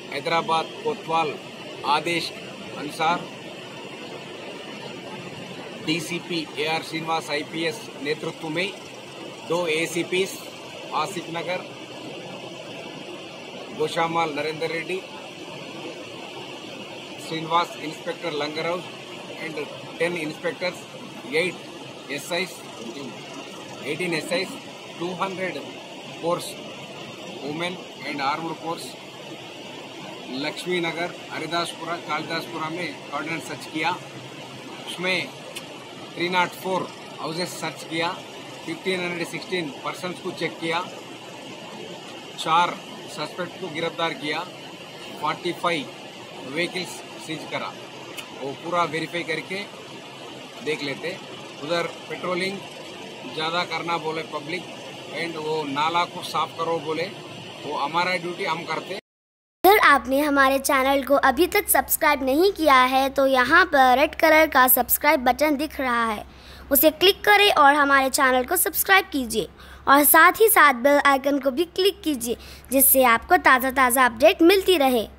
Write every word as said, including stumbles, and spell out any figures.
हैदराबाद कोतवाल आदेश अनुसार DCP A R Srinivas IPS नेतृत्व में दो ACPs Asif Nagar Goshamahal Narendra Reddy, Srinivas inspector Langar and ten inspectors, eight S Is, eighteen S Is, two hundred force women and armed force Lakshmi Nagar, Haridaspura, Kalidaspura में ordinance search किया। उसमें three naught four houses search किया, फिफ्टीन हंड्रेड सिक्सटीन पर्सनस को check किया, चार सस्पेक्ट को गिरफ्तार किया, फोर्टी फाइव व्हीकल्स सीज करा। वो पूरा वेरीफाई करके देख लेते। उधर पेट्रोलिंग ज़्यादा करना बोले पब्लिक, एंड वो नाला को साफ करो बोले, वो हमारा ड्यूटी हम करते। अगर आपने हमारे चैनल को अभी तक सब्सक्राइब नहीं किया है तो यहाँ पर रेड कलर का सब्सक्राइब बटन दिख रहा है, उसे क्लिक करें और हमारे चैनल को सब्सक्राइब कीजिए और साथ ही साथ बेल आइकन को भी क्लिक कीजिए, जिससे आपको ताज़ा ताज़ा अपडेट मिलती रहे।